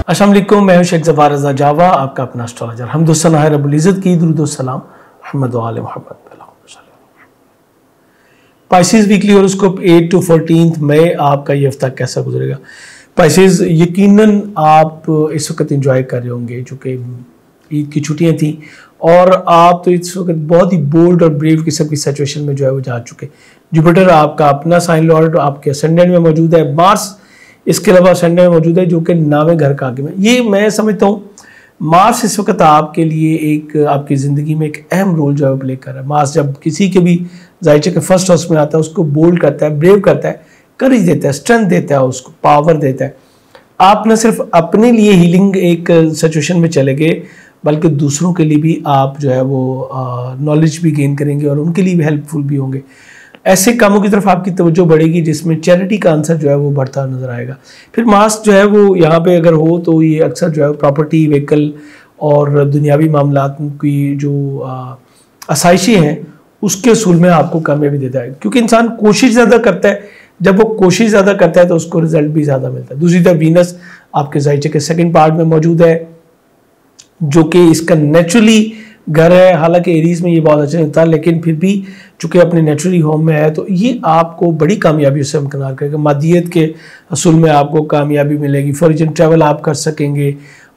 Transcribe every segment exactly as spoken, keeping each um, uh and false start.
अस्सलाम वालेकुम, मैं हूं शेख ज़फ़ार रज़ा जावा, आपका अपना एस्ट्रोलॉजर। हमदुस्सना है रब्बुल इज़्ज़त की दुरूद व सलाम मोहम्मद व आले Muhammad. Pisces weekly horoscope eight to fourteen May आपका ये हफ्ता कैसा गुजरेगा। पाइसेस, यकीनन आप इस वक्त एंजॉय कर रहे होंगे चूँकि ईद की छुट्टियां थी और आप तो इस वक्त बहुत ही बोल्ड और ब्रेव किस्म की सिचुएशन में जो है वो जा चुके। जुपिटर आपका अपना साइन लॉर्ड आपके असेंडेंट में मौजूद है, मार्स इसके अलावा असेंडेंट में मौजूद है जो कि नावे घर का आगे में। ये मैं समझता हूँ मार्स इस वक्त आपके लिए एक आपकी ज़िंदगी में एक अहम रोल जो है प्ले कर रहा है। मार्स जब किसी के भी जायचे के फर्स्ट हाउस में आता है उसको बोल्ड करता है, ब्रेव करता है, करेज देता है, स्ट्रेंथ देता है, उसको पावर देता है। आप न सिर्फ अपने लिए हीलिंग एक सिचुएशन में चले गए बल्कि दूसरों के लिए भी आप जो है वो नॉलेज भी गेन करेंगे और उनके लिए भी हेल्पफुल भी होंगे। ऐसे कामों की तरफ आपकी तवज्जो बढ़ेगी जिसमें चैरिटी का आंसर जो है वो बढ़ता नजर आएगा। फिर मार्स जो है वो यहाँ पे अगर हो तो ये अक्सर जो है प्रॉपर्टी, व्हीकल और दुनियावी मामलात की जो आसाइशी हैं उसके असूल में आपको कामयाबी देता है, क्योंकि इंसान कोशिश ज़्यादा करता है। जब वो कोशिश ज़्यादा करता है तो उसको रिजल्ट भी ज़्यादा मिलता है। दूसरी तरफ वीनस आपके जायचे के सेकेंड पार्ट में मौजूद है जो कि इसका नेचुरली घर है। हालांकि एरीज में ये बहुत अच्छा नहीं होता, लेकिन फिर भी चूंकि अपने नेचुरली होम में है तो ये आपको बड़ी कामयाबी से हमकनार करेगा। मादियत के असूल में आपको कामयाबी मिलेगी, फॉरेन ट्रैवल आप कर सकेंगे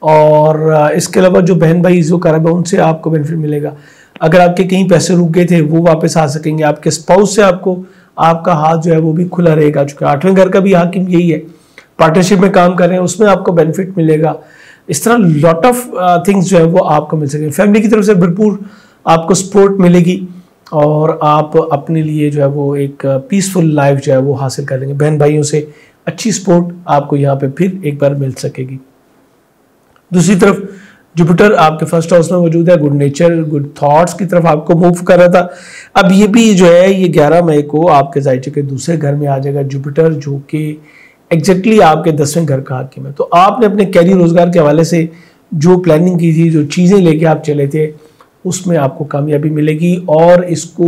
और इसके अलावा जो बहन भाई जो करब है उनसे आपको बेनिफिट मिलेगा। अगर आपके कहीं पैसे रुक गए थे वो वापस आ सकेंगे। आपके स्पाउस से आपको आपका हाथ जो है वो भी खुला रहेगा, चूँकि आठवें घर का भी हाकिम यही है। पार्टनरशिप में काम कर रहे हैं उसमें आपको बेनिफिट मिलेगा। इस तरह लॉट ऑफ थिंग्स जो है वो आपको मिल सकेंगे। फैमिली की तरफ से भरपूर आपको सपोर्ट मिलेगी और आप अपने लिए जो है वो एक पीसफुल लाइफ जो है वो हासिल कर लेंगे। बहन भाइयों से अच्छी सपोर्ट आपको यहाँ पे फिर एक बार मिल सकेगी। दूसरी तरफ जुपिटर आपके फर्स्ट हाउस में मौजूद है, गुड नेचर, गुड थॉट्स की तरफ आपको मूव कर रहा था। अब ये भी जो है ये ग्यारह मई को आपके जायचे के दूसरे घर में आ जाएगा जुपिटर, जो कि एग्जैक्टली आपके दसवें घर का हाकिम है। तो आपने अपने कैरियर रोजगार के हवाले से जो प्लानिंग की थी, जो चीज़ें लेके आप चले थे, उसमें आपको कामयाबी मिलेगी। और इसको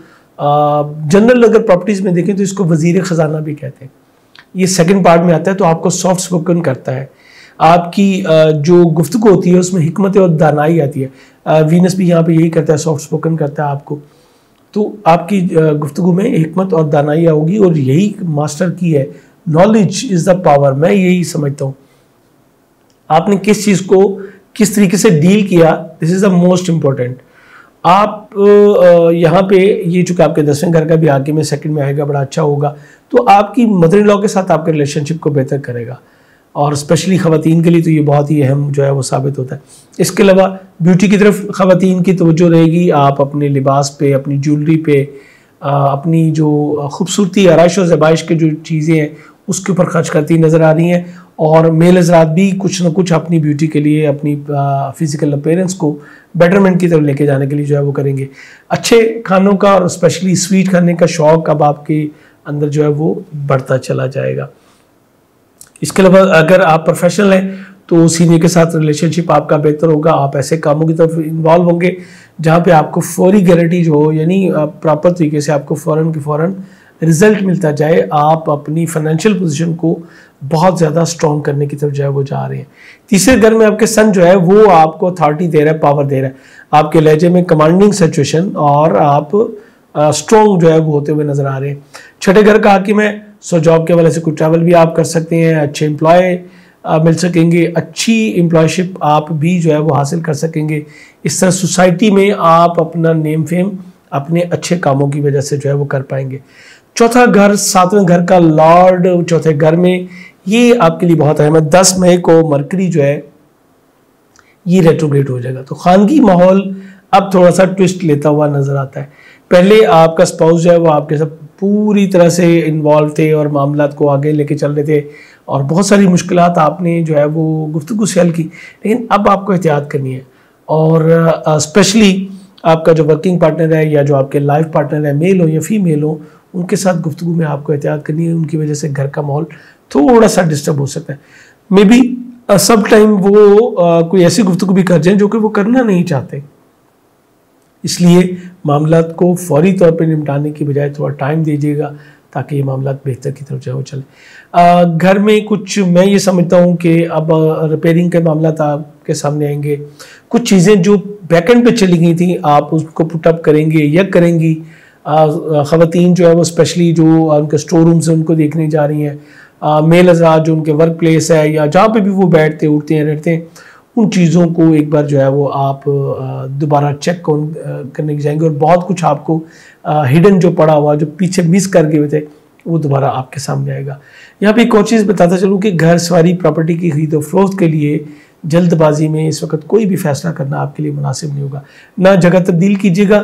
जनरल अगर प्रॉपर्टीज़ में देखें तो इसको वजीर ख़जाना भी कहते हैं। ये सेकंड पार्ट में आता है तो आपको सॉफ्ट स्पोकन करता है। आपकी जो गुफ्तगू होती है उसमें हिकमत और दानाई आती है। वीनस भी यहाँ पे यही करता है, सॉफ्ट स्पोकन करता है आपको। तो आपकी गुफ्तगू में हिकमत और दानाई होगी और यही मास्टर की है। नॉलेज इज़ द पावर, मैं यही समझता हूँ। आपने किस चीज़ को किस तरीके से डील किया, this is the most important. आप यहाँ पे ये चूँकि आपके दसवें घर का भी आगे में सेकंड में आएगा, बड़ा अच्छा होगा, तो आपकी मदर इन लॉ के साथ आपके रिलेशनशिप को बेहतर करेगा और स्पेशली ख़वातीन के लिए तो ये बहुत ही अहम जो है वो साबित होता है। इसके अलावा ब्यूटी की तरफ ख़वातीन की तवज्जो रहेगी। आप अपने लिबास पे, अपनी ज्वेलरी पे, अपनी जो खूबसूरती, आराइश और ज़बाइश की जो चीज़ें हैं उसके ऊपर खर्च करती नज़र आ रही हैं। और मेल हज़रात भी कुछ ना कुछ अपनी ब्यूटी के लिए, अपनी फिज़िकल अपीयरेंस को बेटरमेंट की तरफ लेके जाने के लिए जो है वो करेंगे। अच्छे खानों का और स्पेशली स्वीट खाने का शौक़ अब आपके अंदर जो है वो बढ़ता चला जाएगा। इसके अलावा अगर आप प्रोफेशनल हैं तो सीनियर के साथ रिलेशनशिप आपका बेहतर होगा। आप ऐसे कामों की तरफ इन्वॉल्व होंगे जहाँ पे आपको फौरी गारंटी जो हो, यानी प्रॉपर तरीके से आपको फ़ौरन के फ़ौरन रिजल्ट मिलता जाए। आप अपनी फाइनेंशियल पोजीशन को बहुत ज़्यादा स्ट्रॉन्ग करने की तरफ जो है वो जा रहे हैं। तीसरे घर में आपके सन जो है वो आपको अथॉरिटी दे रहा है, पावर दे रहा है। आपके लहजे में कमांडिंग सिचुएशन और आप स्ट्रॉन्ग जो है वो होते हुए नज़र आ रहे हैं। छठे घर का हाकिम है, सो जॉब के हवाले से कुछ ट्रैवल भी आप कर सकते हैं, अच्छे एम्प्लॉय मिल सकेंगे, अच्छी एम्प्लॉयशिप आप भी जो है वो हासिल कर सकेंगे। इस तरह सोसाइटी में आप अपना नेम फेम अपने अच्छे कामों की वजह से जो है वो कर पाएंगे। चौथा घर, सातवें घर का लॉर्ड चौथे घर में, ये आपके लिए बहुत अहम है। दस मई को मरकरी जो है ये रेट्रोग्रेड हो जाएगा, तो खानगी माहौल अब थोड़ा सा ट्विस्ट लेता हुआ नजर आता है। पहले आपका स्पाउस जो है वो आपके साथ पूरी तरह से इन्वॉल्व थे और मामलात को आगे लेके चल रहे थे और बहुत सारी मुश्किलात आपने जो है वो गुफ्तगू से हल की, लेकिन अब आपको एहतियात करनी है। और स्पेशली आपका जो वर्किंग पार्टनर है या जो आपके लाइफ पार्टनर है, मेल हो या फीमेल हो, उनके साथ गुफ्तगू में आपको एहतियात करनी है। उनकी वजह से घर का माहौल थोड़ा सा डिस्टर्ब हो सकता है। मे बी सब टाइम वो आ, कोई ऐसी गुफ्तगू भी कर जाएं जो कि वो करना नहीं चाहते। इसलिए मामलात को फौरी तौर पर निपटाने की बजाय थोड़ा टाइम दीजिएगा ताकि ये मामला बेहतर की तरफ जो है वो चले। आ, घर में कुछ मैं ये समझता हूँ कि अब रिपेयरिंग के मामला आपके सामने आएंगे, कुछ चीज़ें जो बैकएंड पे चली गई थी आप उसको पुटअप करेंगे या करेंगी। ख़वातीन जो है वो स्पेशली जो उनके स्टोर रूम्स हैं उनको देखने जा रही हैं, मेल हज़रात जो उनके वर्क प्लेस है या जहाँ पे भी वो बैठते उठते हैं रहते हैं, उन चीज़ों को एक बार जो है वो आप दोबारा चेक करने की जाएंगे और बहुत कुछ आपको हिडन जो पड़ा हुआ जो पीछे मिस कर गए हुए थे वो दोबारा आपके सामने आएगा। यहाँ पे एक और चीज़ बताता चलूँ कि घर सवारी प्रॉपर्टी की खरीदो फरोख्त के लिए जल्दबाजी में इस वक्त कोई भी फैसला करना आपके लिए मुनासिब नहीं होगा। ना जगह तब्दील कीजिएगा,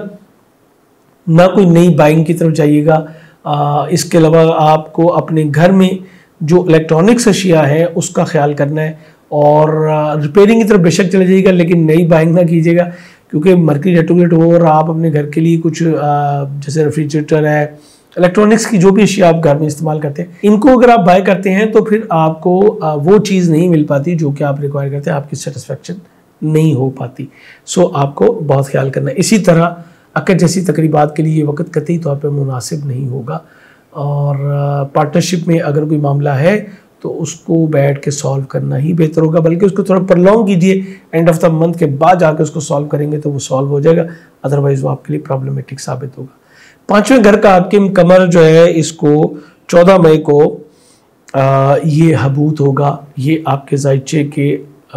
ना कोई नई बाइंग की तरफ जाइएगा। इसके अलावा आपको अपने घर में जो इलेक्ट्रॉनिक्स अशिया है उसका ख्याल करना है और रिपेयरिंग की तरफ बेशक चले जाइएगा, लेकिन नई बाइंग ना कीजिएगा क्योंकि मार्केट रेटोगेट हो और आप अपने घर के लिए कुछ जैसे रेफ्रिजरेटर है, इलेक्ट्रॉनिक्स की जो भी अशिया आप घर में इस्तेमाल करते हैं, इनको अगर आप बाय करते हैं तो फिर आपको वो चीज़ नहीं मिल पाती जो कि आप रिक्वायर करते हैं, आपकी सेटिस्फेक्शन नहीं हो पाती। सो आपको बहुत ख्याल करना है। इसी तरह अकद जैसी तकरीबात के लिए ये वक्त कतई तौर पर मुनासिब नहीं होगा और पार्टनरशिप में अगर कोई मामला है तो उसको बैठ के सॉल्व करना ही बेहतर होगा, बल्कि उसको थोड़ा प्रलॉन्ग कीजिए, एंड ऑफ द मंथ के बाद जाकर उसको सॉल्व करेंगे तो वो सॉल्व हो जाएगा, अदरवाइज वो आपके लिए प्रॉब्लमेटिक साबित होगा। पांचवें घर का आपके कमर जो है इसको चौदह मई को आ, ये हबूत होगा, ये आपके जायचे के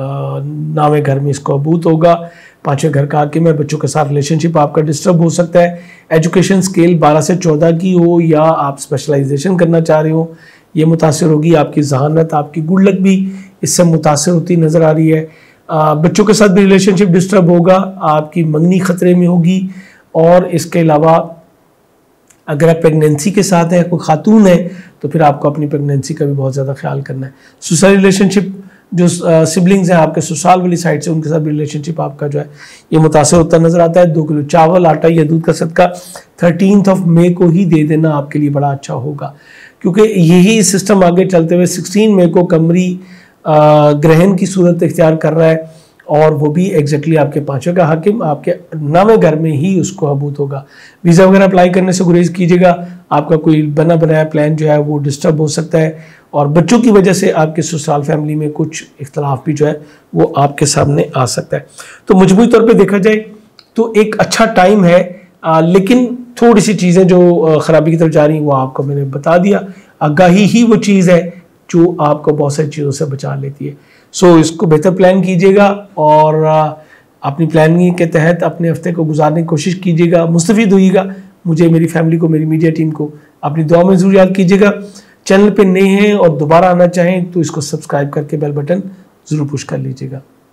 नावे घर में इसको हबूत होगा। पांचवें घर का आके में बच्चों के साथ रिलेशनशिप आपका डिस्टर्ब हो सकता है, एजुकेशन स्केल बारह से चौदह की हो या आप स्पेशलाइजेशन करना चाह रहे हो ये मुतासर होगी, आपकी जहानत आपकी गुड लक भी इससे मुतासर होती नज़र आ रही है। आ, बच्चों के साथ भी रिलेशनशिप डिस्टर्ब होगा, आपकी मंगनी ख़तरे में होगी और इसके अलावा अगर आप प्रेगनेंसी के साथ हैं, कोई खातून है तो फिर आपको अपनी प्रेगनेंसी का भी बहुत ज़्यादा ख्याल करना है। सोशल रिलेशनशिप जो सिबलिंग्स हैं आपके ससुराल वाली साइड से उनके साथ रिलेशनशिप आपका जो है ये मुतासर होता नज़र आता है। दो किलो चावल आटा या दूध का सदका थर्टीन ऑफ मई को ही दे देना आपके लिए बड़ा अच्छा होगा, क्योंकि यही सिस्टम आगे चलते हुए सिक्सटीन मई को कमरी ग्रहण की सूरत इख्तियार कर रहा है और वो भी एग्जैक्टली आपके पांचवें का हाकिम आपके नामे घर में ही उसको हबूत होगा। वीज़ा वगैरह अप्लाई करने से गुरेज कीजिएगा, आपका कोई बना बनाया प्लान जो है वो डिस्टर्ब हो सकता है और बच्चों की वजह से आपके ससुराल फैमिली में कुछ इख्तलाफ भी जो है वो आपके सामने आ सकता है। तो मजबूरी तौर पे देखा जाए तो एक अच्छा टाइम है, आ, लेकिन थोड़ी सी चीज़ें जो ख़राबी की तरफ जा रही हैं वो आपको मैंने बता दिया। आगाही ही वो चीज़ है जो आपको बहुत सारी चीज़ों से बचा लेती है। सो इसको बेहतर प्लान कीजिएगा और अपनी प्लानिंग के तहत अपने हफ्ते को गुजारने की कोशिश कीजिएगा, मुस्तफ़ीद होइएगा। मुझे, मेरी फैमिली को, मेरी मीडिया टीम को अपनी दुआ में ज़रूर याद कीजिएगा। चैनल पे नए हैं और दोबारा आना चाहें तो इसको सब्सक्राइब करके बेल बटन ज़रूर पुश कर लीजिएगा।